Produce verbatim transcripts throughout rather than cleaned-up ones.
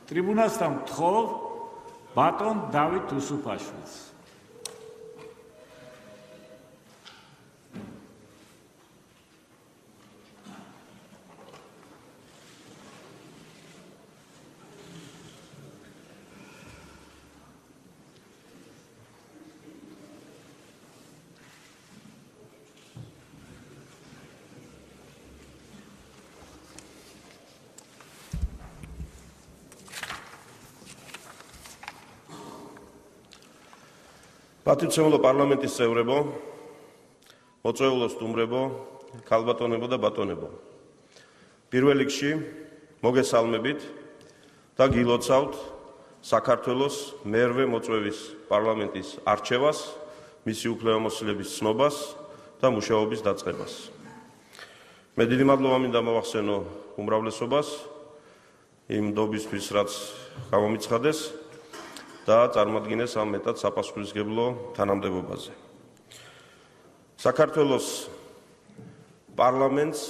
ტრიბუნასთან მთხოვ ბატონ დავით უსუფაშვილს. პატივცემულო პარლამენტის წევრებო, მოწვეულო სტუმრებო, ქალბატონებო და ბატონებო. პირველ რიგში მოგესალმებით და გილოცავთ საქართველოს მერვე მოწვევის პარლამენტის არჩევას, მისი უფლებამოსილების ცნობას და მუშაობის დაწყებას. მე დიდი მადლობა მინდა მოვახსენო უმრავლესობას იმ ნდობისთვის, რაც გამომიცხადეს და წარმოადგინეს ამ მეტად საპასუხისმგებლო თანამდებობაზე. საქართველოს პარლამენტს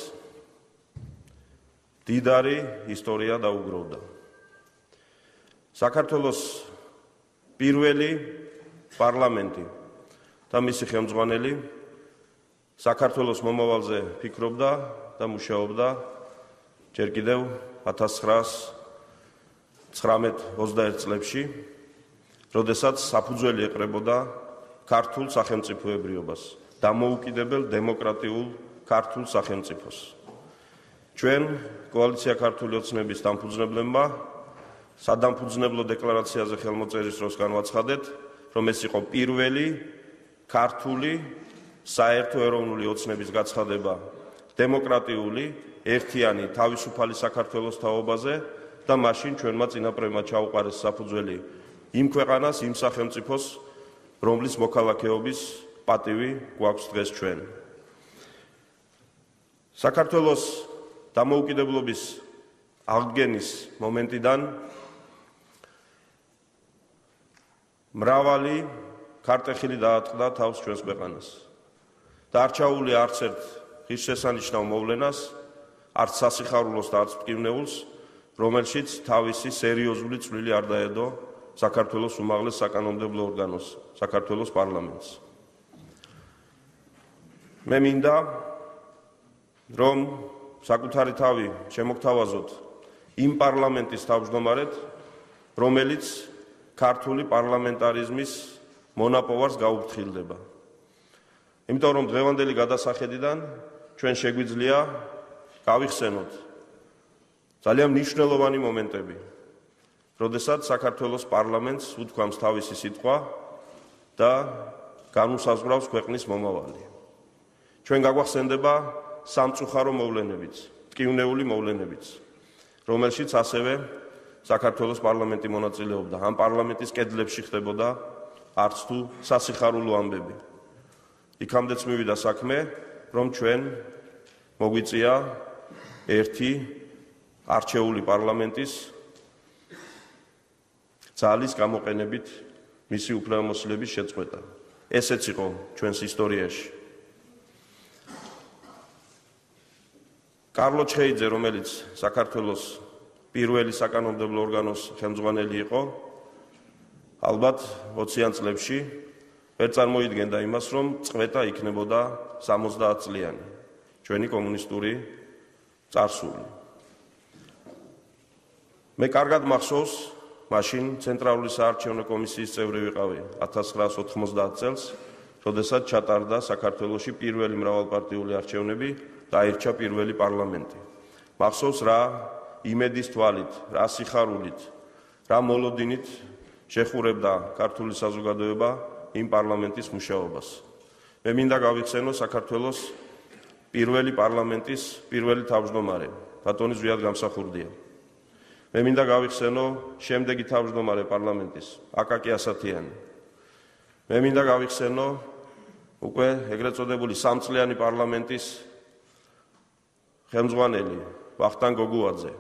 დიდარი ისტორია დაუგროვდა. საქართველოს პირველი პარლამენტი და მისი ხელმძღვანელი საქართველოს მომავალზე ფიქრობდა და მუშაობდა ჯერ კიდევ ათას ცხრაას ცხრამეტ ოცდაერთ წლებში, როდესაც საფუძველი ეყრებოდა ქართულ სახელმწიფოებრიობას, დამოუკიდებელ დემოკრატიულ ქართულ სახელმწიფოს. ჩვენ კოალიცია ქართული ოცნების დამფუძნებლებმა სადამფუძნებლო დეკლარაციაზე ხელმოწერის დროს განვაცხადეთ, რომ ეს იყო პირველი ქართული საერთო ეროვნული ოცნების გაცხადება დემოკრატიული, ერთიანი, თავისუფალი საქართველოს თაობაზე და მაშინ ჩვენმა წინაპრებმა ჩაუყარეს საფუძველი იმ ქვეყანას, იმ სახელმწიფოს, რომლის მოქალაქეობის პატივი გვაქვს დღეს ჩვენ. საქართველოს დამოუკიდებლობის აღდგენის მომენტიდან მრავალი ქარტეხილი დაატყდა თავს ჩვენს ქვეყანას. და არ ჩაული არც ერთ ღირსშესანიშნავ მოვლენას, არც სასიხარულოს და არც მტკივნეულს, რომელშიც თავისი სერიოზული წვლილი არ დაედო საქართველოს უმაღლეს საკანონმდებლო ორგანოს, საქართველოს პარლამენტს. მე მინდა, რომ საკუთარი თავი შემოგთავაზოთ იმ პარლამენტის თავმჯდომარედ, რომელიც ქართული პარლამენტარიზმის მონაპოვარს გაუფრთხილდება. იმიტომ რომ დღევანდელი გადასახედიდან ჩვენ შეგვიძლია გავიხსენოთ ძალიან მნიშვნელოვანი მომენტები, როდესაც საქართველოს პარლამენტს უთქვამს თავისი სიტყვა და განუსაზღვრავს ქვეყნის მომავალი. ჩვენ გაგვახსენდება სამწუხარო მოვლენებიც, მტკივნეული მოვლენებიც, რომელშიც ასევე საქართველოს პარლამენტი მონაწილეობდა. ამ პარლამენტის კედლებში ხდებოდა არც თუ სასიხარულო ამბები. იქამდეც მივიდა საქმე, რომ ჩვენ მოგვიწია ერთი არჩეული პარლამენტის ძალის გამოყენებით მისი უფლებამოსილების შეწყვეტა. ესეც იყო ჩვენს ისტორიაში. კარლო ჩხეიძე, რომელიც საქართველოს პირველი საკანონმდებლო ორგანოს ხელმძღვანელი იყო, ალბათ ოციან წლებში ვერ წარმოიდგენდა იმას, რომ წყვეტა იქნებოდა სამოცდაათ წლიანი, ჩვენი კომუნისტური წარსული. მე კარგად მახსოვს, მაშინ ცენტრალური საარჩევნო კომისიის წევრი ვიყავი ათას ცხრაას ოთხმოცდაათ წელს, როდესაც ჩატარდა საქართველოში პირველი მრავალპარტიული არჩევნები და აირჩა პირველი პარლამენტი. მახსოვს რა იმედის თვალით, რა სიხარულით, რა მოლოდინით შეხურებდა ქართული საზოგადოება იმ პარლამენტის მუშაობას. მე მინდა გავიხსენო საქართველოს პირველი პარლამენტის პირველი თავმჯდომარე, ბატონი ზვიად გამსახურდია. მე მინდა გავიხსენო შემდეგი თავმჯდომარე პარლამენტის, აკაკი ასათიანი. მე მინდა გავიხსენო უკვე ეგრეთ წოდებული სამწლიანი პარლამენტის ხელმძღვანელი ვახტანგ გოგუაძე.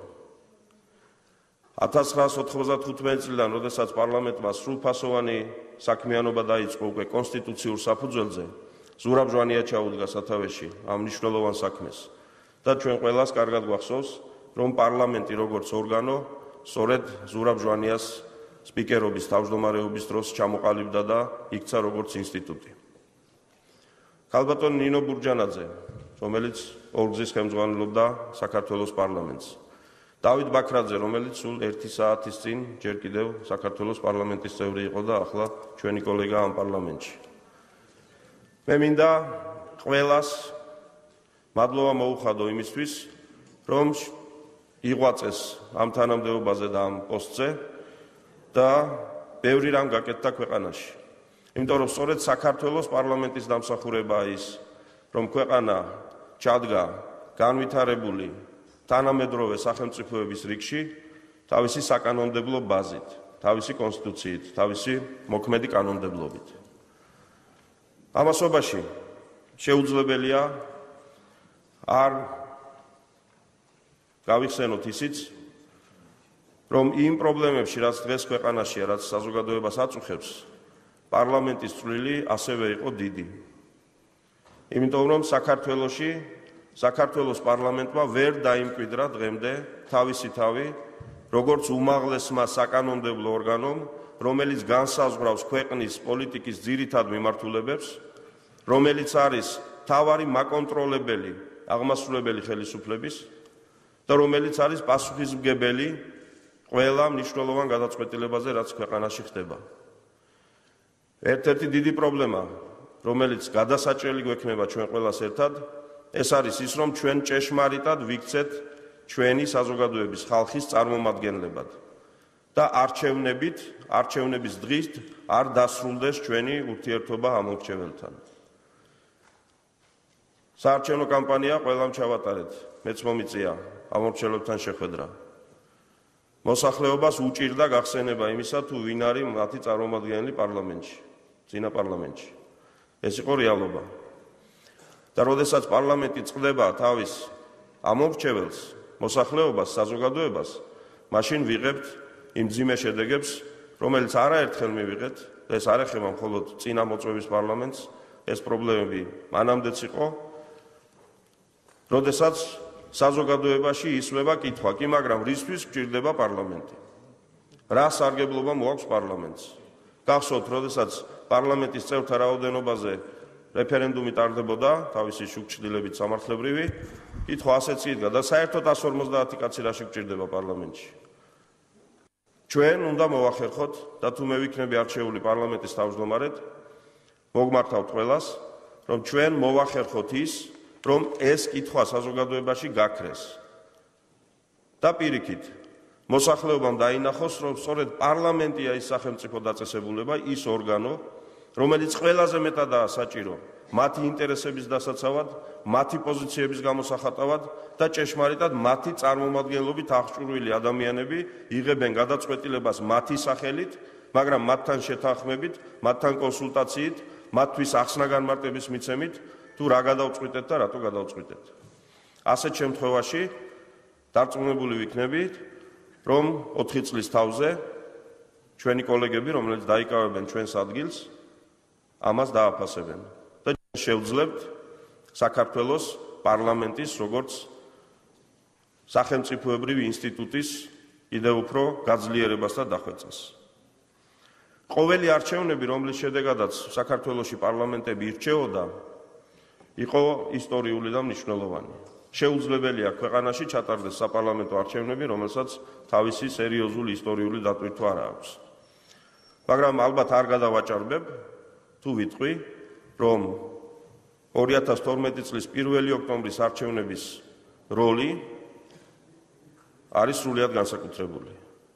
ათას ცხრაას ოთხმოცდათხუთმეტი წლიდან, როდესაც პარლამენტმა სრულფასოვანი საქმიანობა დაიწყო უკვე კონსტიტუციურ საფუძველზე, ზურაბ ჟვანია ჩაუდგა სათავეში ამ მნიშვნელოვან საქმეს და ჩვენ ყველას კარგად გვახსოვს, რომ პარლამენტი როგორც ორგანო სწორედ ზურაბ ჟვანიას სპიკერობის თავმჯდომარეობის დროს ჩამოყალიბდა და იქცა როგორც ინსტიტუტი. ქალბატონ ნინო ბურჯანაძე, რომელიც ორგზის ხელმძღვანელობდა საქართველოს პარლამენტს. დავით ბაქრაძე, რომელიც სულ ერთი საათის წინ ჯერ კიდევ საქართველოს პარლამენტის წევრი იყო და ახლა ჩვენი კოლეგა ამ პარლამენტში. მე მინდა ყველას მადლობა მოუხადო იმისთვის, რომ იღვაწეს ამ თანამდებობაზე და ამ პოსტზე და ბევრი რამ გაკეთდა ქვეყანაში. იმიტომ რომ სწორედ საქართველოს პარლამენტის დამსახურებაა ის, რომ ქვეყანა ჩადგა განვითარებული თანამედროვე სახელმწიფოების რიგში თავისი საკანონმდებლო ბაზით, თავისი კონსტიტუციით, თავისი მოქმედი კანონმდებლობით. ამასობაში შეუძლებელია არ გავიხსენოთ ისიც, რომ იმ პრობლემებში, რაც დღეს ქვეყანაშია, რაც საზოგადოებას აწუხებს, პარლამენტის წვლილი ასევე იყო დიდი. იმიტომ რომ საქართველოში, საქართველოს პარლამენტმა ვერ დაიმკვიდრა დღემდე თავისი თავი, როგორც უმაღლესმა საკანონმდებლო ორგანომ, რომელიც განსაზღვრავს ქვეყნის პოლიტიკის ძირითად მიმართულებებს, რომელიც არის მთავარი მაკონტროლებელი აღმასრულებელი ხელისუფლების და რომელიც არის პასუხისმგებელი ყველა მნიშვნელოვან გადაწყვეტილებაზე, რაც ქვეყანაში ხდება. ერთ-ერთი დიდი პრობლემა, რომელიც გადასაჭრელი გვექნება ჩვენ ყველას ერთად, ეს არის ის, რომ ჩვენ ჭეშმარიტად ვიქცეთ ჩვენი საზოგადოების ხალხის წარმომადგენლებად და არჩევნებით, არჩევნების დღით არ დასრულდეს ჩვენი ურთიერთობა ამორჩეველთან. საარჩევნო კამპანია ყველამ ჩავატარეთ, მეც მომიწია ამორჩელებთან შეხვედრა. მოსახლეობას უჭირდა გახსენება იმისა, თუ ვინ არის მათი წარმომადგენელი პარლამენტში, წინა პარლამენტში. ეს იყო რეალობა. და როდესაც პარლამენტი წყდება თავის ამორჩეველს, მოსახლეობას, საზოგადოებას, მაშინ ვიღებთ იმ მძიმე შედეგებს, რომელიც არაერთხელ მივიღეთ, ეს არ ეხება მხოლოდ წინა მოწვევის პარლამენტს, ეს პრობლემები მანამდეც იყო, როდესაც საზოგადოებაში ისმება კითხვა, კი მაგრამ რისთვის გჭირდება პარლამენტი? რა სარგებლობა მოაქვს პარლამენტს? გახსოვთ, როდესაც პარლამენტის წევრთა რაოდენობაზე რეფერენდუმი ტარდებოდა, თავისი შუქჩდილებით სამართლებრივი, კითხვა ასეც იდგა და საერთოდ εκατს ორმოცდაათი კაცი რაში გჭირდება პარლამენტში? ჩვენ უნდა მოვახერხოთ და თუ მე ვიქნები არჩეული პარლამენტის თავმჯდომარედ, მოგმართავთ ყველას, რომ ჩვენ მოვახერხოთ ის, რომ ეს კითხვა საზოგადოებაში გაქრეს. და პირიქით, მოსახლეობამ დაინახოს, რომ სწორედ პარლამენტია ის სახელმწიფო დაწესებულება, ის ორგანო, რომელიც ყველაზე მეტადაა საჭირო მათი ინტერესების დასაცავად, მათი პოზიციების გამოსახატავად და ჭეშმარიტად მათი წარმომადგენლობით აღჭურვილი ადამიანები იღებენ გადაწყვეტილებას მათი სახელით, მაგრამ მათთან შეთანხმებით, მათთან კონსულტაციით, მათთვის ახსნა-განმარტების მიცემით, თუ რა გადავწყვიტეთ და რატო გადავწყვიტეთ. ასეთ შემთხვევაში დარწმუნებული ვიქნებით, რომ ოთხი წლის თავზე ჩვენი კოლეგები, რომლებიც დაიკავებენ ჩვენს ადგილს, ამას დააფასებენ და შევძლებთ საქართველოს პარლამენტის როგორც სახელმწიფოებრივი ინსტიტუტის კიდევ უფრო გაძლიერებას და დახვეწას. ყოველი არჩევნები, რომლის შედეგადაც საქართველოში პარლამენტები ირჩეოდა, იყო ისტორიული და მნიშვნელოვანი. შეუძლებელია ქვეყანაში ჩატარდეს საპარლამენტო არჩევნები, რომელსაც თავისი სერიოზული ისტორიული დატვირთვა არ აქვს. მაგრამ ალბათ არ გადავაჭარბებ, თუ ვიტყვი, რომ ორი ათას თორმეტი წლის პირველი ოქტომბრის არჩევნების როლი არის სრულიად განსაკუთრებული.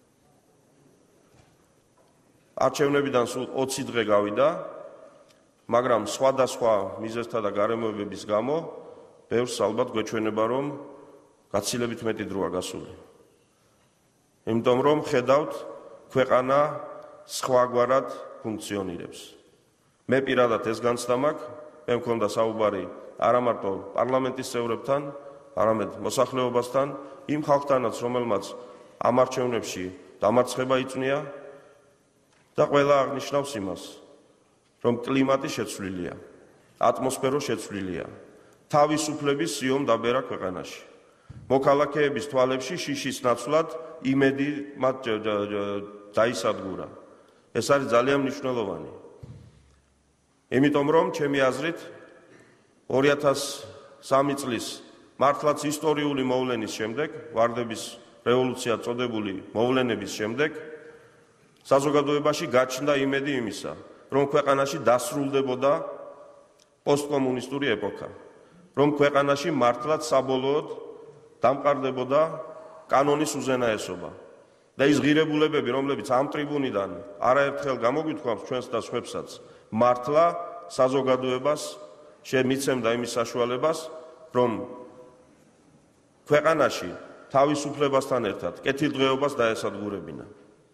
არჩევნებიდან სულ ოცი დღე გავიდა, მაგრამ სხვადასხვა მიზეზთა და გარემოებების გამო ბევრს ალბათ გვეჩვენება, რომ გაცილებით მეტი დროა გასული. იმიტომ რომ ხედავთ, ქვეყანა სხვაგვარად ფუნქციონირებს. მე პირადად ეს განცდა მაქვს, მე მქონდა საუბარი არა მარტო პარლამენტის წევრებთან, არამედ მოსახლეობასთან, იმ ხალხთანაც, რომელმაც ამ არჩევნებში დამარცხება იწვნია და ყველა აღნიშნავს იმას, რომ კლიმატი შეცვლილია, ატმოსფერო შეცვლილია, თავისუფლების სიომ დაბერა ქვეყანაში. მოქალაქეების თვალებში შიშის ნაცვლად იმედი მათ დაისადგურა. ეს არის ძალიან მნიშვნელოვანი. იმიტომ რომ ჩემი აზრით ორი ათას სამი წლის მართლაც ისტორიული მოვლენის შემდეგ, ვარდების რევოლუცია წოდებული მოვლენების შემდეგ, საზოგადოებაში გაჩნდა იმედი იმისა, რომ ქვეყანაში დასრულდებოდა პოსტკომუნისტური ეპოქა, რომ ქვეყანაში მართლაც საბოლოოდ დამყარდებოდა კანონის უზენაესობა. და ის ღირებულებები, რომლებიც ამ ტრიბუნიდან არაერთხელ გამოგვითხავს ჩვენს და სხვებსაც, მართლა საზოგადოებას შემიცემდა იმის საშუალებას, რომ ქვეყანაში თავისუფლებასთან ერთად კეთილდღეობას დაესადგურებინა.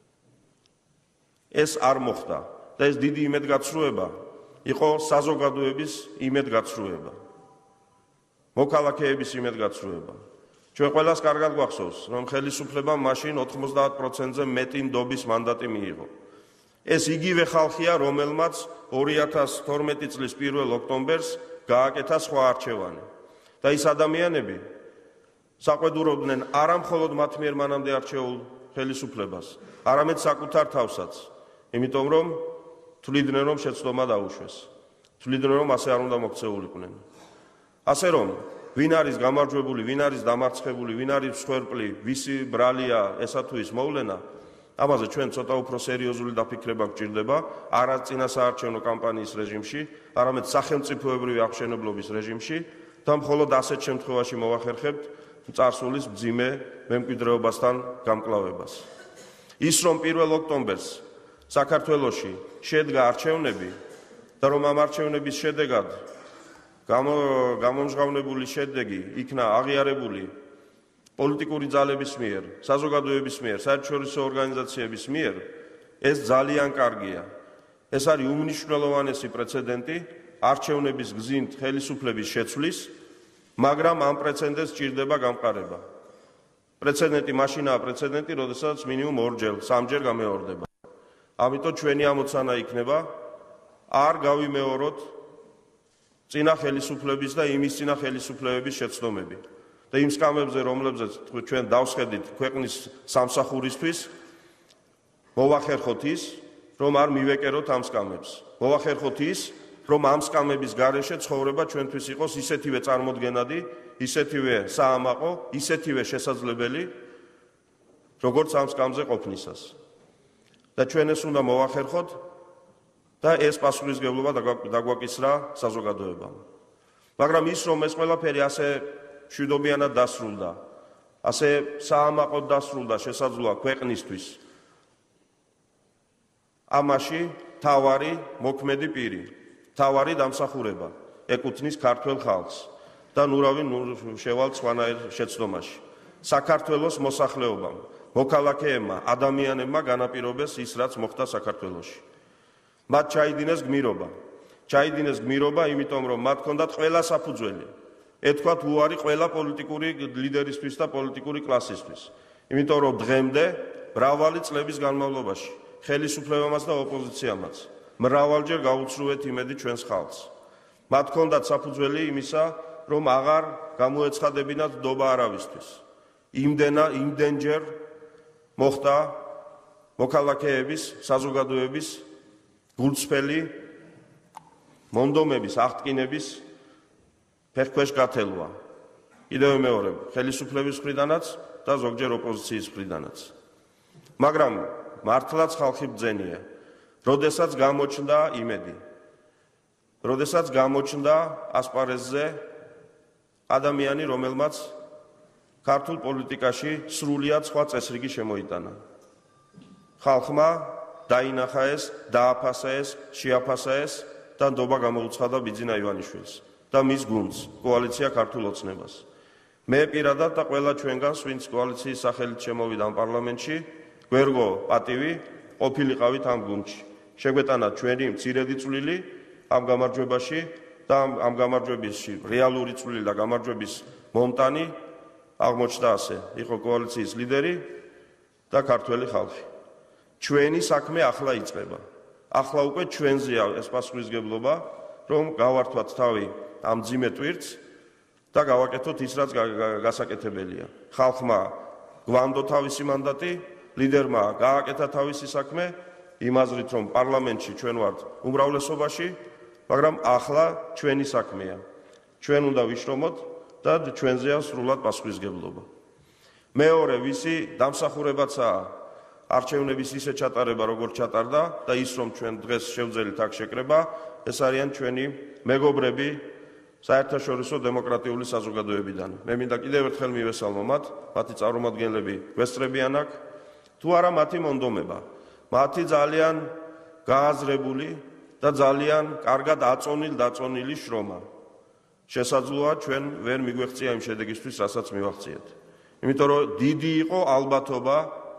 ეს არ მოხდა და ეს დიდი იმედგაცრუება იყო საზოგადოების იმედგაცრუება, მოქალაქეების იმედგაცრუება. ჩვენ ყველას კარგად გვახსოვს, რომ ხელისუფლებამ მაშინ ოთხმოცდაათ პროცენტზე მეტი ნდობის მანდატი მიიღო. ეს იგივე ხალხია, რომელმაც ორი ათას თორმეტი წლის პირველ ოქტომბერს გააკეთა სხვა არჩევანი. და ის ადამიანები საყვედურობდნენ არა მხოლოდ მათ მიერ მანამდე არჩეულ ხელისუფლებას, არამედ საკუთარ თავსაც, იმიტომ რომ თვლიდნენ, რომ შეცდომა დაუშვეს. თვლიდნენ, რომ ასე არ უნდა მოქცეულიყვნენ. ასე რომ ვინ არის გამარჯვებული, ვინ არის დამარცხებული, ვინ არის მსხვერპლი, ვისი ბრალია ესა თუ ის მოვლენა, ამაზე ჩვენ ცოტა უფრო სერიოზული დაფიქრება გვჭირდება, არა წინასაარჩევნო კამპანიის რეჟიმში, არამედ სახელმწიფოებრივი აღმშენებლობის რეჟიმში და მხოლოდ ასეთ შემთხვევაში მოვახერხებთ წარსულის მძიმე მემკვიდრეობასთან გამკლავებას. ის რომ პირველ ოქტომბერს საქართველოში შედგა არჩევნები და რომ ამ არჩევნების შედეგად გამომჟღავნებული შედეგი იქნა აღიარებული პოლიტიკური ძალების მიერ, საზოგადოების მიერ, საერთაშორისო ორგანიზაციების მიერ, ეს ძალიან კარგია. ეს არის უმნიშვნელოვანესი პრეცედენტი არჩევნების გზით ხელისუფლების შეცვლის, მაგრამ ამ პრეცედენტს ჭირდება გამყარება. პრეცედენტი მაშინაა პრეცედენტი, როდესაც მინიმუმ ორჯერ, სამჯერ გამეორდება. ამიტომ ჩვენი ამოცანა იქნება არ გავიმეოროთ წინა ხელისუფლების და იმის წინა ხელისუფლებების შეცდომები. და იმ სკამებზე, რომლებზეც ჩვენ დავსხედით ქვეყნის სამსახურისთვის, მოვახერხოთ ის, რომ არ მივეკეროთ ამ სკამებს. მოვახერხოთ ის, რომ ამ სკამების გარეშე ცხოვრება ჩვენთვის იყოს ისეთივე წარმოდგენადი, ისეთივე საამაყო, ისეთივე შესაძლებელი, როგორც ამ სკამზე ყოფნისას. და ჩვენ ეს უნდა მოვახერხოთ და ეს პასუხისმგებლობა დაგვაკისრა საზოგადოებამ. მაგრამ ის, რომ ეს ყველაფერი ასე მშვიდობიანად დასრულდა, ასე საამაყოდ დასრულდა შესაძლოა ქვეყნისთვის, ამაში თავარი მოქმედი პირი, თავარი დამსახურება ეკუთვნის ქართველ ხალხს და ნურავი შევალ სხვანაირ შეცდომაში. საქართველოს მოსახლეობამ, მოქალაქეებმა, ადამიანებმა განაპირობეს ის, რაც მოხდა საქართველოში. მათ ჩაიდინეს გმირობა. ჩაიდინეს გმირობა, იმიტომ რომ მათ ჰქონდათ ყველა საფუძველი. ეთქვათ უარი ყველა პოლიტიკური ლიდერისთვის და პოლიტიკური კლასისთვის. იმიტომ რომ დღემდე მრავალი წლების განმავლობაში ხელისუფლებამაც და ოპოზიციამაც მრავალჯერ გაუცრუეთ იმედი ჩვენს ხალხს. მათ ჰქონდათ საფუძველი იმისა, რომ აღარ გამოეცხადებინათ ნდობა არავისთვის. იმდენა იმდენჯერ მოხდა მოქალაქეების, საზოგადოების გულწრფელი მონდომების, აღტკინების ფეხქვეშ გათელვა. კიდევ მეორე, ხელისუფლების მხრიდანაც და ზოგჯერ ოპოზიციის მხრიდანაც. მაგრამ მართლაც ხალხი ბრძენია, როდესაც გამოჩნდა იმედი, როდესაც გამოჩნდა ასპარეზზე ადამიანი, რომელმაც ქართულ პოლიტიკაში სრულიად სხვა წესრიგი შემოიტანა. ხალხმა დაინახა ეს, დააფასა ეს, შეაფასა ეს და ნდობა გამოუცხადა ბიძინა ივანიშვილს და მის გუნდს, კოალიცია ქართულ ოცნებას. მე პირადად და ყველა ჩვენგანს, ვინც კოალიციის სახელით შემოვიდა ამ პარლამენტში, გვერგო პატივი ყოფილიყავით ამ გუნდში. შეგვეტანა ჩვენი მცირედი წვლილი ამ გამარჯვებაში და ამ გამარჯვების რეალური წვლილი და გამარჯვების მომტანი აღმოჩნდა ასე. იყო კოალიციის ლიდერი და ქართველი ხალხი. ჩვენი საქმე ახლა იწყება. ახლა უკვე ჩვენზეა ეს პასუხისმგებლობა, რომ გავართვათ თავი ამ მძიმე ტვირთს და გავაკეთოთ ის, რაც გასაკეთებელია. ხალხმა გვანდო თავისი მანდატი, ლიდერმა გააკეთა თავისი საქმე, იმ აზრით, რომ პარლამენტში ჩვენ ვართ უმრავლესობაში, მაგრამ ახლა ჩვენი საქმეა. ჩვენ უნდა ვიშრომოთ და ჩვენზეა სრულად პასუხისმგებლობა. მეორე, ვისი დამსახურებაცაა არჩევნების ისე ჩატარება, როგორც ჩატარდა და ის, რომ ჩვენ დღეს შევძელით აქ შეკრება, ეს არიან ჩვენი მეგობრები საერთაშორისო დემოკრატიული საზოგადოებიდან. მე მინდა კიდევ ერთხელ მივესალმო მათ, მათი წარმომადგენლები გვესწრებიან აქ, თუ არა მათი მონდომება. მათი ძალიან გააზრებული და ძალიან კარგად აწონილ-დაწონილი შრომა. შესაძლოა ჩვენ ვერ მიგვეღწია იმ შედეგისთვის, რასაც მივაღწიეთ. იმიტომ რომ დიდი იყო ალბათობა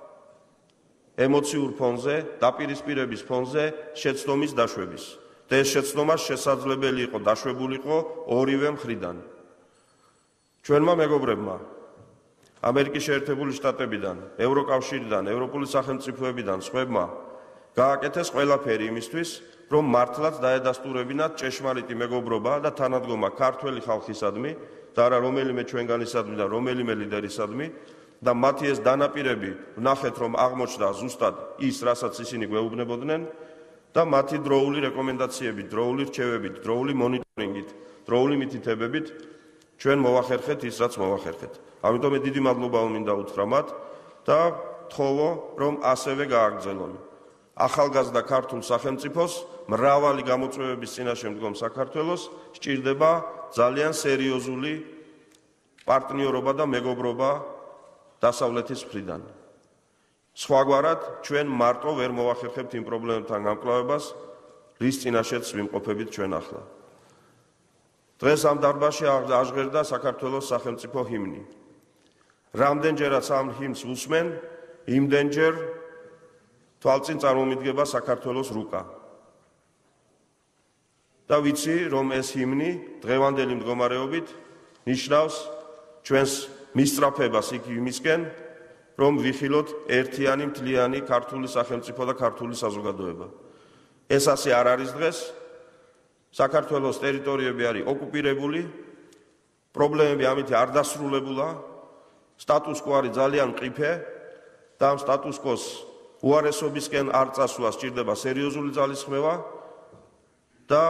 ემოციურ ფონზე, დაპირისპირების ფონზე შეცდომის დაშვების. და ეს შეცდომა შესაძლებელი იყო დაშვებულიყო ორივე მხრიდან. ჩვენმა მეგობრებმა ამერიკის შეერთებული შტატებიდან, ევროკავშირიდან, ევროპული სახელმწიფოებიდან, სხვებმა გააკეთეს ყველაფერი იმისთვის, რომ მართლაც დაედასტურებინათ ჭეშმარიტი მეგობრობა და თანადგომა ქართველი ხალხისადმი და არა რომელიმე ჩვენგანისადმი და რომელიმე ლიდერისადმი და მათი ეს დანაპირები ვნახეთ, რომ აღმოჩნდა ზუსტად ის, რასაც ისინი გვეუბნებოდნენ და მათი დროული რეკომენდაციებით, დროული რჩევებით, დროული მონიტორინგით, დროული მითითებებით ჩვენ მოვახერხეთ ის, რაც მოვახერხეთ. ამიტომ მე დიდი მადლობა მინდა უთხრა მათ და ვთხოვო, რომ ასევე გააგრძელონ. ახალგაზრდა ქართულ სახელმწიფოს მრავალი გამოწვევების წინაშე მდგომ საქართველოს სჭირდება ძალიან სერიოზული პარტნიორობა და მეგობრობა დასავლეთის მხრიდან. სხვაგვარად ჩვენ მარტო ვერ მოვახერხებთ იმ პრობლემებთან გამკლავებას, რის წინაშეც ვიმყოფებით ჩვენ ახლა. დღეს ამ დარბაზში აღჟღერდა საქართველოს სახელმწიფო ჰიმნი. რამდენჯერაც ამ ჰიმნს ვუსმენ, იმდენჯერ თვალწინ წარმომიდგება საქართველოს რუკა. და ვიცი, რომ ეს ჰიმნი დღევანდელი მდგომარეობით ნიშნავს ჩვენს მისწრაფებას იქ იმისკენ, რომ ვიხილოთ ერთიანი მთლიანი ქართული სახელმწიფო და ქართული საზოგადოება. ეს ასე არ არის დღეს. საქართველოს ტერიტორიები არის ოკუპირებული, პრობლემები ამით არ დასრულებულა, სტატუს-კვო არის ძალიან მყიფე და ამ სტატუს-კვოს უარესობისკენ არ წასვლა სჭირდება სერიოზული ძალისხმევა და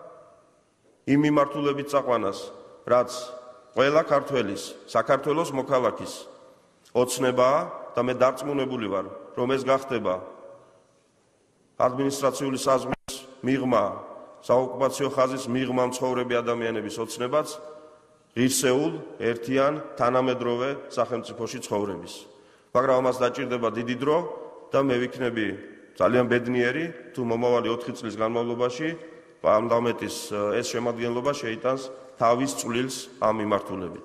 იმ მიმართულებით წაყვანას, რაც ყველა ქართველის, საქართველოს მოქალაქის ოცნებაა და მე დარწმუნებული ვარ, რომ ეს გახდება ადმინისტრაციული საზღვრის მიღმა, საოკუპაციო ხაზის მიღმა მცხოვრები ადამიანების ოცნებაც ღირსეულ, ერთიან, თანამედროვე სახელმწიფოში ცხოვრების. მაგრამ ამას დაჭირდება დიდი დრო და მე ვიქნები ძალიან ბედნიერი, თუ მომავალი ოთხი წლის განმავლობაში პარლამენტის ეს შემადგენლობა შეიტანს თავის წვლილს ამ მიმართულებით.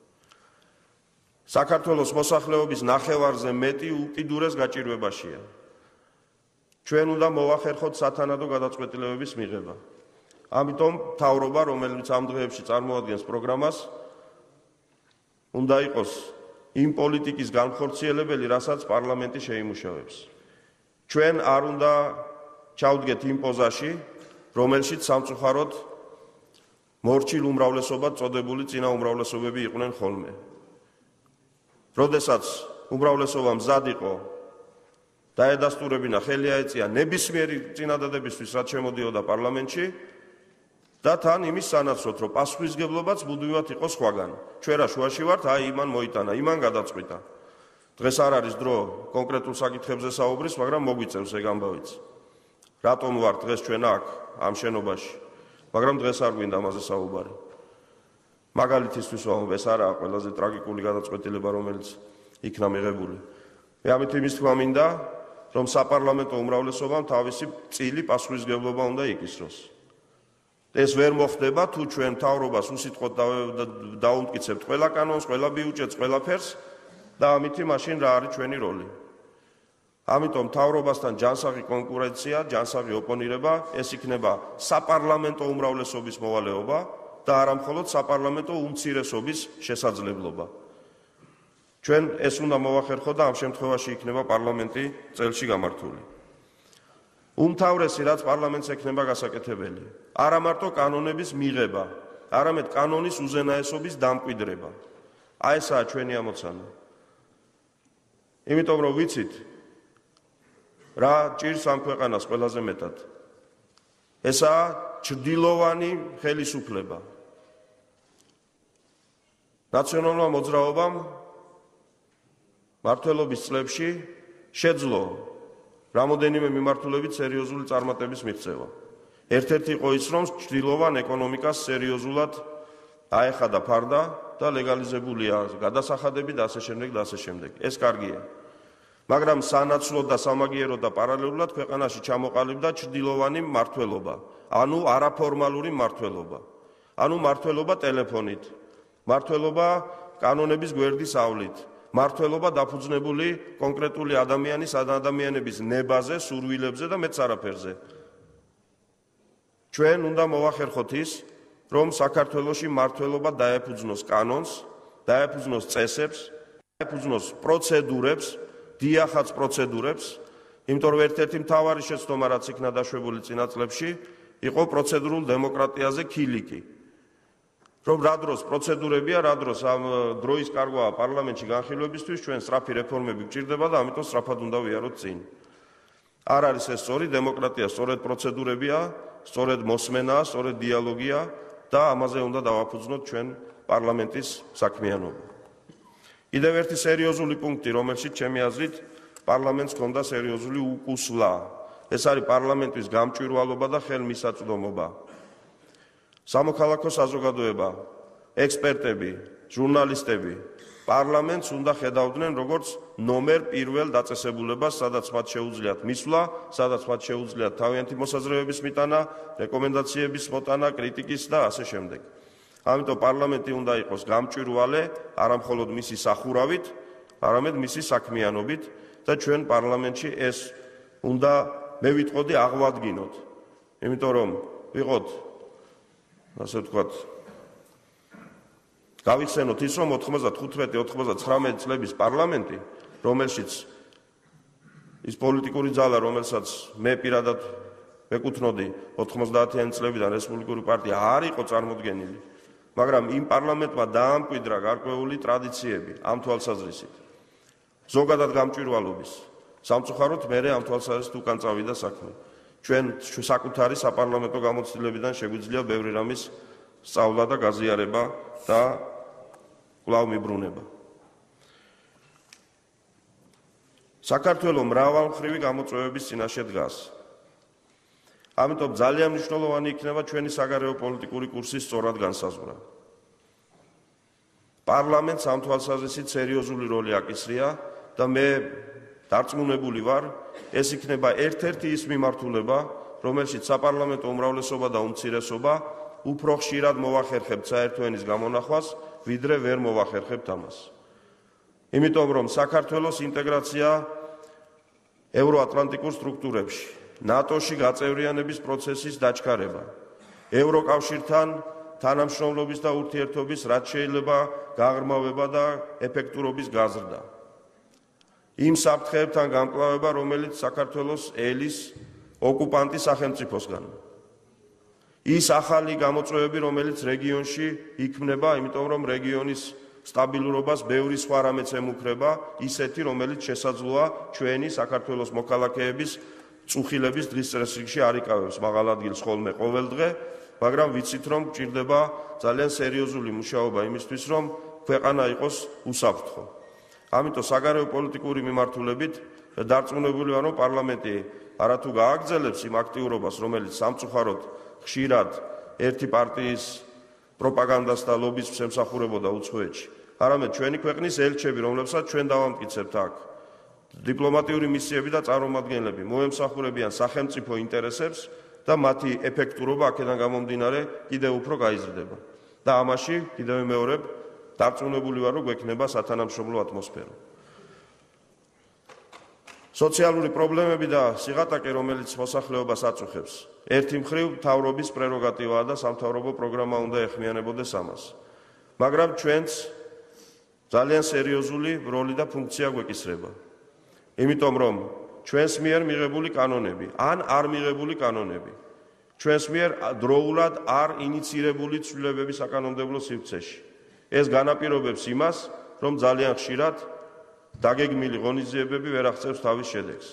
საქართველოს მოსახლეობის ნახევარზე მეტი უკიდურეს გაჭირვებაშია. ჩვენ უნდა მოვახერხოთ სათანადო გადაწყვეტილებების მიღება. ამიტომ მთავრობა, რომელიც ამ დღეებში წარმოადგენს პროგრამას, უნდა იყოს იმ პოლიტიკის განხორციელებელი, რასაც პარლამენტი შეიმუშავებს. ჩვენ არ უნდა ჩავდგეთ იმ პოზაში, რომელშიც სამწუხაროდ მორჩილ უმრავლესობად წოდებული წინა უმრავლესობები იყვნენ ხოლმე. როდესაც უმრავლესობა მზად იყო დაედასტურებინა ხელი აეწია ნებისმიერი წინადადებისთვის, რაც შემოდიოდა პარლამენტში და თან იმის სანაცვლოდ, რომ პასუხისმგებლობაც მუდმივად იყო სხვაგან. ჩვენ რა შუაში ვართ, აი იმან მოიტანა, იმან გადაწყვიტა. დღეს არ არის დრო კონკრეტულ საკითხებზე საუბრის, მაგრამ მოგვიწევს ეგ ამბავიც. რატომ ვართ დღეს ჩვენ აქ ამ შენობაში, მაგრამ დღეს არ გვინდა ამაზე საუბარი. მაგალითისთვის ვამბობ, ეს არაა ყველაზე ტრაგიკული გადაწყვეტილება, რომელიც იქნა მიღებული. მე ამით იმის თქვა მინდა, რომ საპარლამენტო უმრავლესობამ თავისი წილი პასუხისმგებლობა უნდა იკისროს. ეს ვერ მოხდება, თუ ჩვენ მთავრობას უსიტყვოდ დაუმტკიცებთ ყველა კანონს, ყველა ბიუჯეტს, ყველაფერს და ამითი მაშინ რა არის ჩვენი როლი. ამიტომ მთავრობასთან ჯანსაღი კონკურენცია, ჯანსაღი ოპონირება, ეს იქნება საპარლამენტო უმრავლესობის მოვალეობა და არა მხოლოდ საპარლამენტო უმცირესობის შესაძლებლობა. ჩვენ ეს უნდა მოვახერხოთ და ამ შემთხვევაში იქნება პარლამენტი წელში გამართული. უმთავრესი, რაც პარლამენტს ექნება გასაკეთებელი, არა მარტო კანონების მიღება, არამედ კანონის უზენაესობის დამკვიდრება. აი ესაა ჩვენი ამოცანა. იმიტომ რომ ვიცით რა ჭირს ამ ქვეყანას ყველაზე მეტად. ესაა ჩრდილოვანი ხელისუფლება. ნაციონალურმა მოძრაობამ მმართველობის წლებში შეძლო რამოდენიმე მიმართულებით სერიოზული წარმატების მიღწევა. ერთ-ერთი იყო ის, რომ ჩრდილოვან ეკონომიკას სერიოზულად აეხადა ფარდა და ლეგალიზებულია გადასახადები და ასე შემდეგ და ასე შემდეგ. ეს კარგია. მაგრამ სანაცვლოდ და სამაგიეროდ და პარალელურად ქვეყანაში ჩამოყალიბდა ჩრდილოვანი მმართველობა, ანუ არაფორმალური მმართველობა. ანუ მმართველობა ტელეფონით, მმართველობა კანონების გვერდის ავლით, მმართველობა დაფუძნებული კონკრეტული ადამიანის ადამიანების ნებაზე, სურვილებზე და მეც არაფერზე. ჩვენ უნდა მოვახერხოთ ის, რომ საქართველოში მმართველობა დაეფუძნოს კანონს, დაეფუძნოს წესებს, დაეფუძნოს პროცედურებს, დიახაც პროცედურებს, იმიტომ რომ ერთ-ერთი მთავარი შეცდომა, რაც იქნა დაშვებული წინა წლებში, იყო პროცედურულ დემოკრატიაზე ქილიკი. რომ რა დროს პროცედურებია, რა დროს ამ დროის კარგვაა პარლამენტში განხილვებისთვის, ჩვენ სწრაფი რეფორმები გვჭირდება და ამიტომ სწრაფად უნდა ვიაროთ წინ. არ არის ეს სწორი დემოკრატია, სწორედ პროცედურებია, სწორედ მოსმენაა, სწორედ დიალოგია და ამაზე უნდა დავაფუძნოთ ჩვენ პარლამენტის საქმიანობა. კიდევ ერთი სერიოზული პუნქტი, რომელშიც ჩემი აზრით პარლამენტს ჰქონდა სერიოზული უკუსვლა. ეს არის პარლამენტის გამჭვირვალობა და ხელმისაწვდომობა. სამოქალაქო საზოგადოება, ექსპერტები, ჟურნალისტები პარლამენტს უნდა ხედავდნენ როგორც ნომერ პირველ დაწესებულებას, სადაც მათ შეუძლიათ მისვლა, სადაც მათ შეუძლიათ თავიანთი მოსაზრებების მიტანა, რეკომენდაციების მოტანა, კრიტიკის და ასე შემდეგ. ამიტომ პარლამენტი უნდა იყოს გამჭვირვალე, არა მხოლოდ მისი სახურავით, არამედ მისი საქმიანობით და ჩვენ პარლამენტში ეს უნდა მე ვიტყოდი აღვადგინოთ. იმიტომ რომ ვიყოთ ასე ვთქვათ, გავიხსენოთ ის, რომ ოთხმოცდახუთმეტი ოთხმოცდათხრამეტი წლების პარლამენტი, რომელშიც ის პოლიტიკური ძალა, რომელსაც მე პირადად მეკუთვნოდი ოთხმოცდაათიანი წლებიდან რესპუბლიკური პარტია არ იყო წარმოდგენილი, მაგრამ იმ პარლამენტმა დაამკვიდრა გარკვეული ტრადიციები ამ თვალსაზრისით. ზოგადად გამჭვირვალობის, სამწუხაროდ მერე ამ თვალსაზრისით უკან წავიდა საქმე. ჩვენ საკუთარი საპარლამენტო გამოცდილებიდან შეგვიძლია ბევრი რამის სწავლა და გაზიარება და კვლავ მიბრუნება. საქართველო მრავალმხრივი გამოწვევების წინაშე დგას. ამიტომ ძალიან მნიშვნელოვანი იქნება ჩვენი საგარეო პოლიტიკური კურსის სწორად განსაზღვრა. პარლამენტს ამ თვალსაზრისით სერიოზული როლი აკისრია და მე დარწმუნებული ვარ, ეს იქნება ერთ-ერთი ის მიმართულება, რომელშიც საპარლამენტო უმრავლესობა და უმცირესობა უფრო ხშირად მოვახერხებთ საერთო ენის გამონახვას, ვიდრე ვერ მოვახერხებთ ამას. იმიტომ რომ საქართველოს ინტეგრაცია ევროატლანტიკურ სტრუქტურებში, ნატოში გაწევრიანების პროცესის დაჩქარება, ევროკავშირთან თანამშრომლობის და ურთიერთობის რაც შეიძლება გაღრმავება და ეფექტურობის გაზრდა. იმ საფრთხეებთან გამკლავება, რომელიც საქართველოს ელის ოკუპანტის სახელმწიფოსგან. ის ახალი გამოწვევები, რომელიც რეგიონში იქმნება, იმიტომ რომ რეგიონის სტაბილურობას ბევრი სხვა რამეც ემუქრება, ისეთი, რომელიც შესაძლოა ჩვენი საქართველოს მოქალაქეების წუხილების დღის წესრიგში არ იკავებს მაღალ ადგილს ხოლმე ყოველდღე, მაგრამ ვიცით, რომ გჭირდება ძალიან სერიოზული მუშაობა იმისთვის, რომ ქვეყანა იყოს უსაფრთხო. ამიტომ საგარეო პოლიტიკური მიმართულებით დარწმუნებული ვარ, რომ პარლამენტი არათუ გააგრძელებს იმ აქტიურობას, რომელიც სამწუხაროდ ხშირად ერთი პარტიის პროპაგანდას და ლობიზმს ემსახურებოდა უცხოეთში, არამედ ჩვენი ქვეყნის ელჩები, რომლებსაც ჩვენ დავამტკიცებთ აქ, დიპლომატიური მისიები და წარმომადგენლები მოემსახურებიან სახელმწიფო ინტერესებს და მათი ეფექტურობა აქედან გამომდინარე კიდევ უფრო გაიზრდება. და ამაში კიდევ მეორებ დარწმუნებული ვარ, რომ გვექნება სათანამშრომლო ატმოსფერო. სოციალური პრობლემები და სიღატაკე, რომელიც მოსახლეობას აწუხებს, ერთი მხრივ მთავრობის პრეროგატივაა და სამთავრობო პროგრამა უნდა ეხმიანებოდეს ამას. მაგრამ ჩვენც ძალიან სერიოზული როლი და ფუნქცია გვეკისრება. იმიტომ რომ ჩვენს მიერ მიღებული კანონები, ან არ მიღებული კანონები, ჩვენს მიერ დროულად არ ინიცირებული ცვლილებების საკანონმდებლო სივრცეში. ეს განაპირობებს იმას, რომ ძალიან ხშირად დაგეგმილი ღონისძიებები ვერ აღწევს თავის შედეგს.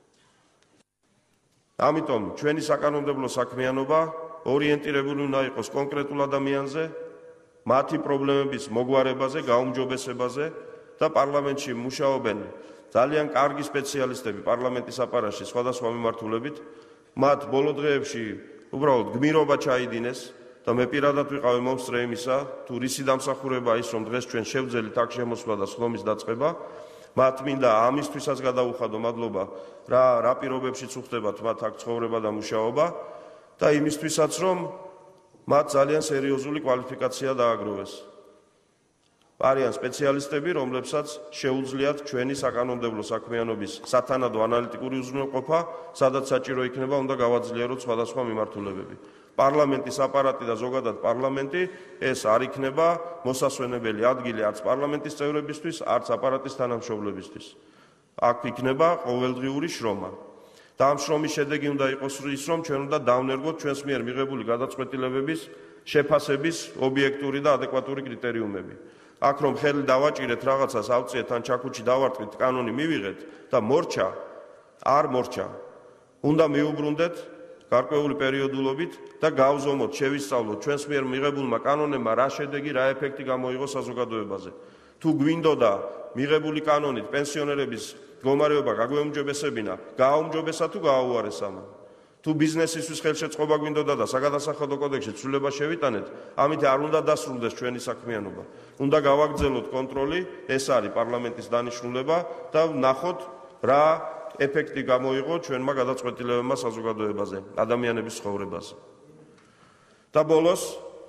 ამიტომ ჩვენი საკანონმდებლო საქმიანობა ორიენტირებული უნდა იყოს კონკრეტულ ადამიანზე, მათი პრობლემების მოგვარებაზე, გაუმჯობესებაზე და პარლამენტში მუშაობენ ძალიან კარგი სპეციალისტები პარლამენტის აპარატში სხვადასხვა მიმართულებით, მათ ბოლო დღეებში უბრალოდ გმირობა ჩაიდინეს და მე პირადად ვიყავი მომსწრე იმისა, თუ რისი დამსახურება ის, რომ დღეს ჩვენ შევძელით აქ შემოსვლა და სხდომის დაწყება, მათ მინდა ამისთვისაც გადაუხადო მადლობა, რა რა პირობებშიც უხდებათ მათ აქ ცხოვრება და მუშაობა და იმისთვისაც, რომ მათ ძალიან სერიოზული კვალიფიკაცია დააგროვეს. არიან სპეციალისტები, რომლებსაც შეუძლიათ ჩვენი საკანონმდებლო საქმიანობის სათანადო ანალიტიკური უზრუნველყოფა, სადაც საჭირო იქნება, უნდა გავაძლიეროთ სხვადასხვა მიმართულებები. პარლამენტის აპარატი და ზოგადად პარლამენტი ეს არ იქნება მოსასვენებელი ადგილი არც პარლამენტის წევრებისთვის, არც აპარატის თანამშრომლებისთვის. აქ იქნება ყოველდღიური შრომა. და ამ შრომის შედეგი უნდა იყოს ის, რომ ჩვენ უნდა დავნერგოთ ჩვენს მიერ მიღებული გადაწყვეტილებების შეფასების ობიექტური და ადეკვატური კრიტერიუმები. აქ რომ ხელი დავაჭირეთ რაღაცას ავწიეთ ან ჩაქუჩი დავარტყით, კანონი მივიღეთ და მორჩა, არ მორჩა. უნდა მიუბრუნდეთ გარკვეული პერიოდულობით და გავზომოთ, შევისწავლოთ ჩვენს მიერ მიღებულმა კანონებმა რა შედეგი, რა ეფექტი გამოიღო საზოგადოებაზე. თუ გვინდოდა მიღებული კანონით პენსიონერების მდგომარეობა გაგვეუმჯობესებინა, გააუმჯობესა თუ გააუარესა. თუ ბიზნესისთვის ხელშეწყობა გვინდოდა და საგადასახადო კოდექსში ცვლილება შევიტანეთ, ამით არ უნდა დასრულდეს ჩვენი საქმიანობა. უნდა გავაგრძელოთ კონტროლი, ეს არის პარლამენტის დანიშნულება და ვნახოთ რა ეფექტი გამოიღო ჩვენმა გადაწყვეტილებებმა საზოგადოებაზე, ადამიანების ცხოვრებაზე. და ბოლოს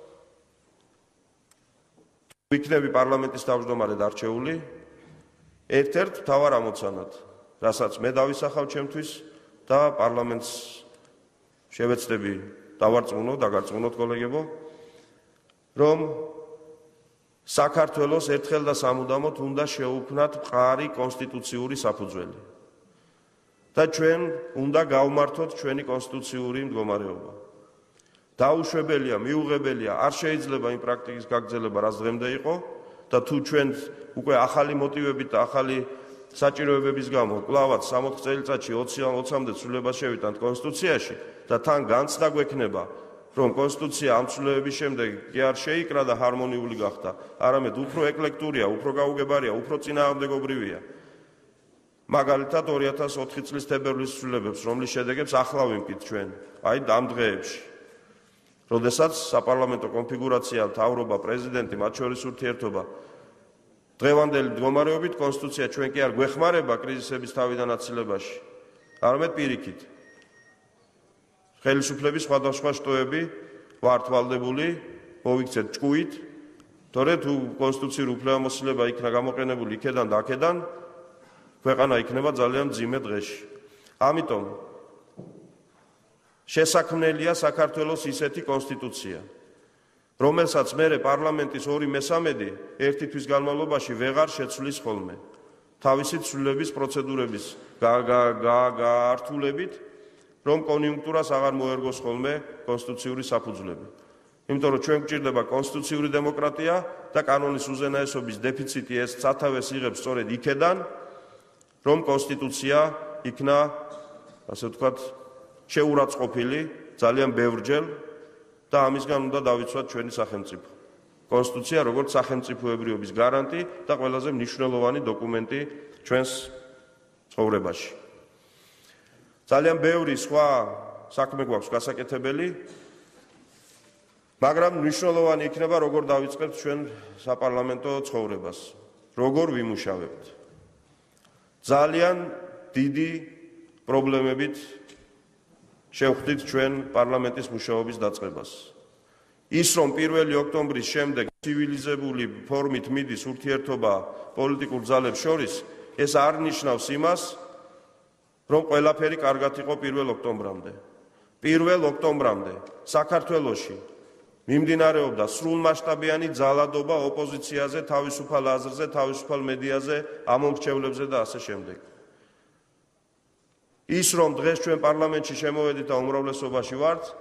ვიქნები პარლამენტის თავმჯდომარედ არჩეული, ერთ-ერთ მთავარ ამოცანად, რასაც მე დავისახავ ჩემთვის და პარლამენტს შევეცდები დავარწმუნო, დაგარწმუნოთ კოლეგებო, რომ საქართველოს ერთხელ და სამუდამოდ უნდა შეუქმნათ მყარი კონსტიტუციური საფუძველი. და ჩვენ უნდა გავმართოთ ჩვენი კონსტიტუციური მდგომარეობა. დაუშვებელია, მიუღებელია, არ შეიძლება იმ პრაქტიკის გაგრძელება, რაც დღემდე იყო და თუ ჩვენ უკვე ახალი მოტივებით და ახალი საჭიროებების გამო კლავაც სამოთხ წელიწადში ოცამდე ცვლილებას შევიტანთ კონსტიტუციაში და თან განცდა გვექნება, რომ კონსტიტუცია ამ ცვლილებების შემდეგ კი არ შეიკრა და ჰარმონიული გახდა, არამედ უფრო ეკლექტურია, უფრო გაუგებარია, უფრო წინააღმდეგობრივია. მაგალითად ორი ათას ოთხი წლის თებერვლის ცვლილებებს, რომლის შედეგებს ახლა ვიმკით ჩვენ, აი ამ დღეებში. როდესაც საპარლამენტო კონფიგურაცია, მთავრობა, პრეზიდენტი, მათ შორის ურთიერთობა დღევანდელი მდგომარეობით კონსტიტუცია ჩვენ კი არ გვეხმარება კრიზისების თავიდან აცილებაში, არამედ პირიქით. ხელისუფლების სხვადასხვა შტოები ვართ ვალდებული მოვიქცეთ ჭკუით, თორე თუ კონსტიტუციური უფლებამოსილება იქნა გამოყენებული იქედან და აქედან, ქვეყანა იქნება ძალიან მძიმე დღეში. ამიტომ შესაქმნელია საქართველოს ისეთი კონსტიტუცია, რომელსაც მერე პარლამენტის ორი მესამედი ერთი თვის განმავლობაში ვეღარ შეცვლის ხოლმე. თავისი ცვლილების პროცედურების გაართულებით, რომ კონიუნქტურას აღარ მოერგოს ხოლმე კონსტიტუციური საფუძვლები. იმიტომ რომ ჩვენ გვჭირდება კონსტიტუციური დემოკრატია და კანონის უზენაესობის დეფიციტი ეს სათავეს იღებს სწორედ იქედან, რომ კონსტიტუცია იქნა, ასე ვთქვათ, შეურაცხყოფილი ძალიან ბევრჯერ და ამისგან უნდა დავიცვათ ჩვენი სახელმწიფო. კონსტიტუცია როგორც სახელმწიფოებრიობის გარანტი და ყველაზე მნიშვნელოვანი დოკუმენტი ჩვენს ცხოვრებაში. ძალიან ბევრი სხვა საქმე გვაქვს გასაკეთებელი, მაგრამ მნიშვნელოვანი იქნება როგორ დავიწყებთ ჩვენ საპარლამენტო ცხოვრებას, როგორ ვიმუშავებთ. ძალიან დიდი პრობლემებით შევხვდით ჩვენ პარლამენტის მუშაობის დაწყებას. ის რომ პირველი ოქტომბრის შემდეგ ცივილიზებული ფორმით მიდის ურთიერთობა პოლიტიკურ ძალებს შორის, ეს არ ნიშნავს იმას, რომ ყველაფერი კარგად იყო პირველ ოქტომბრამდე. პირველ ოქტომბრამდე საქართველოში მიმდინარეობდა სრულმასშტაბიანი ძალადობა ოპოზიციაზე, თავისუფალ აზრზე, თავისუფალ მედიაზე, ამომრჩევლებზე და ასე შემდეგ. ის რომ დღეს ჩვენ პარლამენტში შემოვედით და უმრავლესობაში ვართ,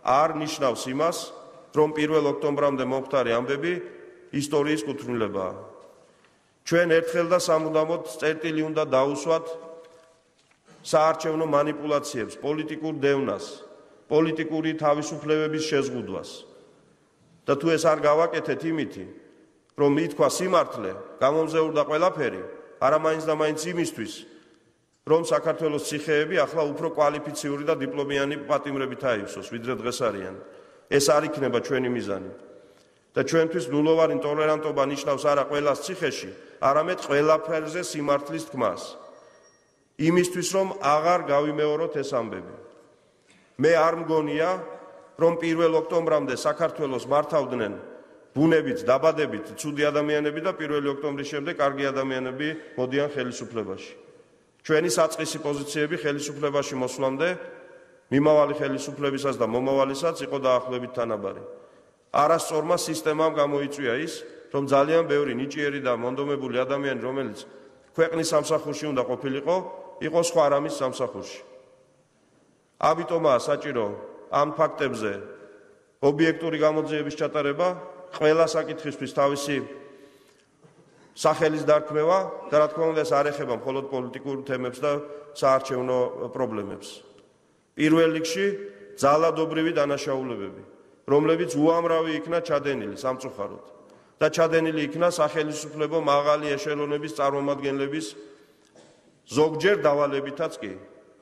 არ ნიშნავს იმას, რომ პირველ ოქტომბრამდე მომხდარი ამბები ისტორიის კუთვნილებაა. ჩვენ ერთხელ და სამუდამოდ წერტილი უნდა დაუსვათ საარჩევნო მანიპულაციებს, პოლიტიკურ დევნას, პოლიტიკური თავისუფლებების შეზღუდვას. და თუ ეს არ გავაკეთეთ იმითი, რომ მითქვა სიმართლე, გამომზეურდა ყველაფერი, არა მაინც და მაინც იმისთვის, რომ საქართველოს ციხეები ახლა უფრო კვალიფიციური და დიპლომიანი პატიმრებით აივსოს, ვიდრე დღეს არიან. ეს არ იქნება ჩვენი მიზანი. და ჩვენთვის ნულოვანი ტოლერანტობა ნიშნავს არა ყველას ციხეში, არამედ ყველაფერზე სიმართლის თქმას. იმისთვის, რომ აღარ გავიმეოროთ ეს ამბები. მე არ მგონია, რომ პირველ ოქტომბრამდე საქართველოს მართავდნენ ბუნებით, დაბადებით, ცუდი ადამიანები და პირველი ოქტომბრის შემდეგ კარგი ადამიანები მოდიან ხელისუფლებაში. ჩვენი საწყისი პოზიციები ხელისუფლებაში მოსვლამდე მიმავალი ხელისუფლებისას და მომავალისაც იყო დაახლოებით თანაბარი. არასწორმა სისტემამ გამოიწვია ის, რომ ძალიან ბევრი ნიჭიერი და მონდომებული ადამიანი, რომელიც ქვეყნის სამსახურში უნდა ყოფილიყო, იყო სხვა რამის სამსახურში. ამიტომაა საჭირო ამ ფაქტებზე ობიექტური გამოძიების ჩატარება, ყველა საკითხისთვის თავისი სახელის დარქმევა და რა თქმა უნდა ეს არ ეხება მხოლოდ პოლიტიკურ თემებს და საარჩევნო პრობლემებს. პირველ რიგში ძალადობრივი დანაშაულებები, რომლებიც უამრავი იქნა ჩადენილი სამწუხაროდ და ჩადენილი იქნა სახელისუფლებო მაღალი ეშელონების წარმომადგენლების ზოგჯერ დავალებითაც კი.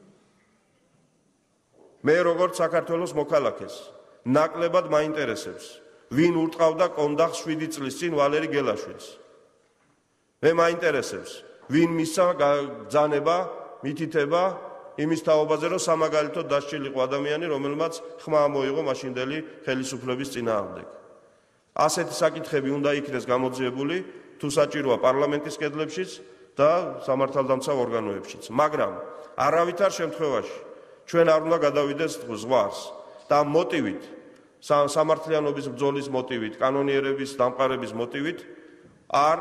მე როგორც საქართველოს მოქალაქეს ნაკლებად მაინტერესებს, ვინ ურტყავდა კონდახს შვიდი წლის წინ ვალერი გელაშვილს. მე მაინტერესებს, ვინ მისცა ბრძანება, მითითება იმის თაობაზე, რომ სამაგალითოდ დასჯილიყო ადამიანი, რომელმაც ხმა მოიღო მაშინდელი ხელისუფლების წინააღმდეგ. ასეთი საკითხები უნდა იქნეს გამოძიებული, თუ საჭიროა პარლამენტის კედლებშიც და სამართალდამცავ ორგანოებშიც. მაგრამ არავითარ შემთხვევაში ჩვენ არ უნდა გადავიდეს ზღვარს და მოტივით, სამართლიანობის ბრძოლის მოტივით, კანონიერების დამყარების მოტივით არ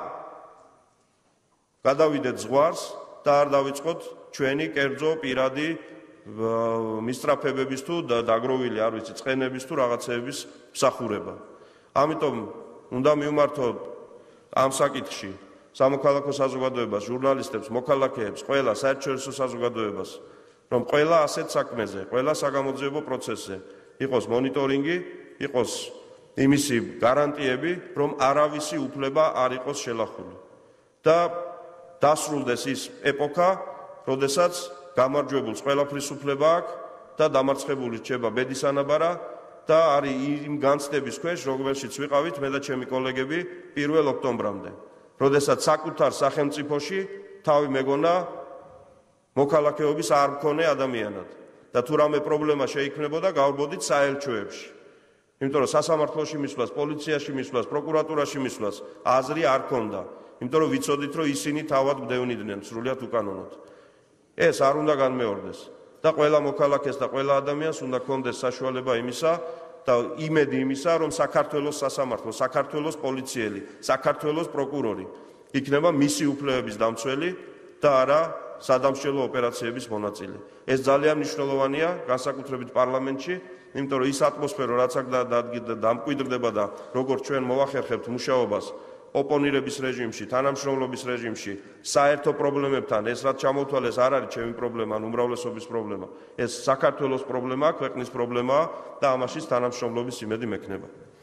გადავიდეთ ზღვარს და არ დავიწყოთ ჩვენი კერძო პირადი მისწრაფებების თუ დაგროვილი არ ვიცი წყენების თუ რაღაცეების მსახურება. ამიტომ უნდა მივმართოთ ამ საკითხში სამოქალაქო საზოგადოებას, ჟურნალისტებს, მოქალაქეებს, ყველა საერთაშორისო საზოგადოებას, რომ ყველა ასეთ საქმეზე, ყველა საგამოძიებო პროცესზე იყოს მონიტორინგი, იყოს იმისი გარანტიები, რომ არავისი უფლება არ იყოს შელახული. და დასრულდეს ის ეპოქა, როდესაც გამარჯვებულს ყველაფრის უფლება აქვს და დამარცხებული რჩება ბედის ანაბარა და არის იმ განცდების ქვეშ, რომელშიც ვიყავით მე და ჩემი კოლეგები პირველ ოქტომბრამდე, როდესაც საკუთარ სახელმწიფოში თავი მეგონა მოქალაქეობის არ მქონე ადამიანად და თუ რამე პრობლემა შეიქმნებოდა, გავბოდით საელჩოებში. იმიტომ რომ სასამართლოში მისვლას, პოლიციაში მისვლას, პროკურატურაში მისვლას აზრი არ ქონდა. იმიტომ რომ ვიცოდით, რომ ისინი თავად მდევნიდნენ სრულიად უკანონოდ. ეს არ უნდა განმეორდეს და ყველა მოქალაქეს და ყველა ადამიანს უნდა ქონდეს საშუალება იმისა და იმედი იმისა, რომ საქართველოს სასამართლო, საქართველოს პოლიციელი, საქართველოს პროკურორი იქნება მისი უფლებების დამცველი და არა სადამსჯელო ოპერაციების მონაწილე. ეს ძალიან მნიშვნელოვანია, განსაკუთრებით პარლამენტში, იმიტომ რომ ის ატმოსფერო, რაც აქ დამკვიდრდება და როგორც ჩვენ მოვახერხებთ მუშაობას ოპონირების რეჟიმში, თანამშრომლობის რეჟიმში, საერთო პრობლემებთან, ეს რაც ჩამოთვალეს არ არის ჩემი პრობლემა, ან უმრავლესობის პრობლემა. ეს საქართველოს პრობლემაა, ქვეყნის პრობლემაა და ამაშიც თანამშრომლობის იმედი მექნება.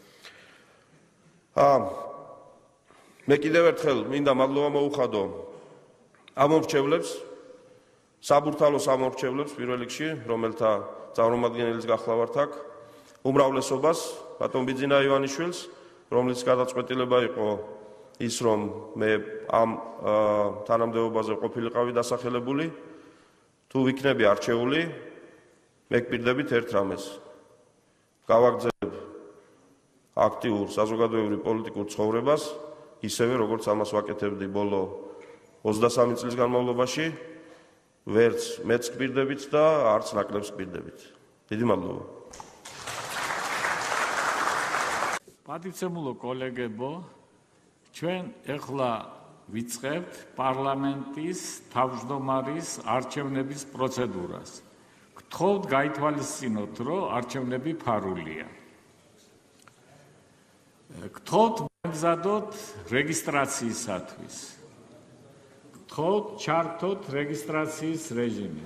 მე კიდევ ერთხელ მინდა მადლობა მოუხადო ამომრჩევლებს, საბურთალოს ამომრჩევლებს პირველ რიგში, რომელთა წარმომადგენელიც გახლავართ აქ, უმრავლესობას, ბატონ ბიძინა ივანიშვილს, რომლის გადაწყვეტილება იყო ის, რომ მე ამ თანამდებობაზე ყოფილიყავი დასახელებული, თუ ვიქნები არჩეული, მე გპირდებით ერთ რამეს. გავაგრძელებ აქტიურ საზოგადოებრივ პოლიტიკურ ცხოვრებას, ისევე როგორც ამას ვაკეთებდი ბოლო ოცდასამი წლის განმავლობაში, ვერც მეც გპირდებით და არც ნაკლებს გპირდებით. დიდი მადლობა. პატივცემულო კოლეგებო, ჩვენ ეხლა ვიწყებთ პარლამენტის თავმჯდომარის არჩევნების პროცედურას. გთხოვთ გაითვალისწინოთ, რომ არჩევნები ფარულია. გთხოვთ მოგზადოთ რეგისტრაციისათვის. გთხოვთ ჩართოთ რეგისტრაციის რეჟიმი.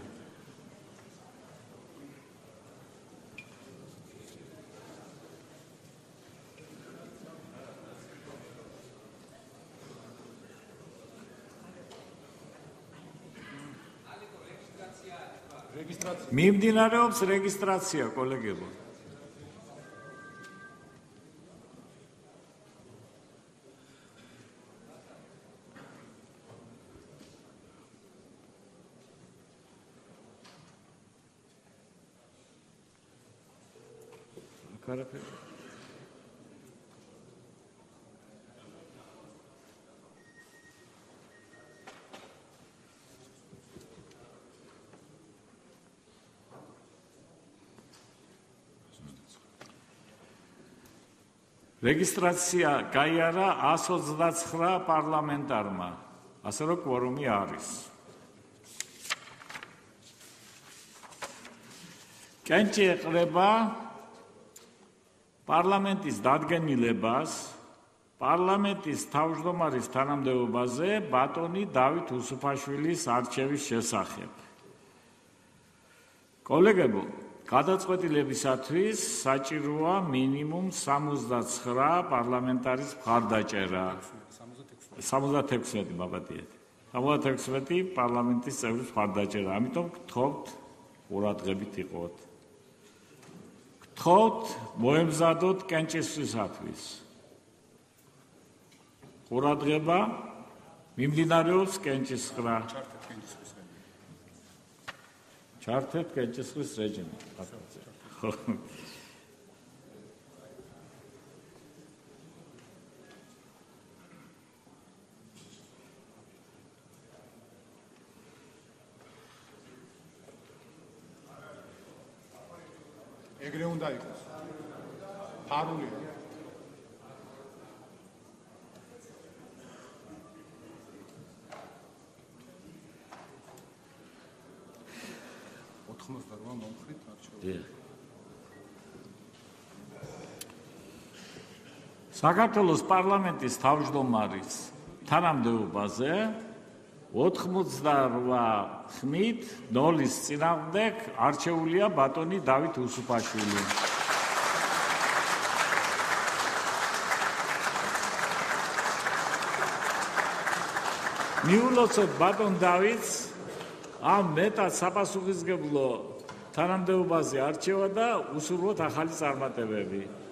მიმდინარეობს რეგისტრაცია, კოლეგებო. კარაფერი. რეგისტრაცია გაიარა ას ოცდაცხრა პარლამენტარმა, ასე რომ კვორუმი არის. კენჭი ეყრება პარლამენტის დადგენილებას პარლამენტის თავმჯდომარის თანამდებობაზე ბატონი დავით უსუფაშვილის არჩევის შესახებ. კოლეგებო, გადაწყვეტილებისათვის საჭიროა მინიმუმ სამოცდაცხრა პარლამენტარის მხარდაჭერა. სამოცდათექვსმეტი მაბადიეთ. სამოცდათექვსმეტი პარლამენტის წევრის მხარდაჭერა. ამიტომ გთხოვთ ყურადღებით იყოთ. გთხოვთ მოემზადოთ კენჭისყრისათვის. ყურადღება მიმდინარეობს კენჭისყრა. ჩართეთ კენჭისყრის რეჟიმი. ეგრე უნდა იყოს. ფარულია. ოთხმოცდაოთხ მომხრით არჩევნები. საქართველოს პარლამენტის თავმჯდომარის თანამდებობაზე ოთხმოცდაოთხ ხმით ნოლის წინააღმდეგ არჩეულია ბატონი დავით უსუფაშვილი. მიულოცოთ ბატონ დავითს ამ მეტად საპასუხისმგებლო თანამდებობაზე არჩევა და უსურვოთ ახალი წარმატებები.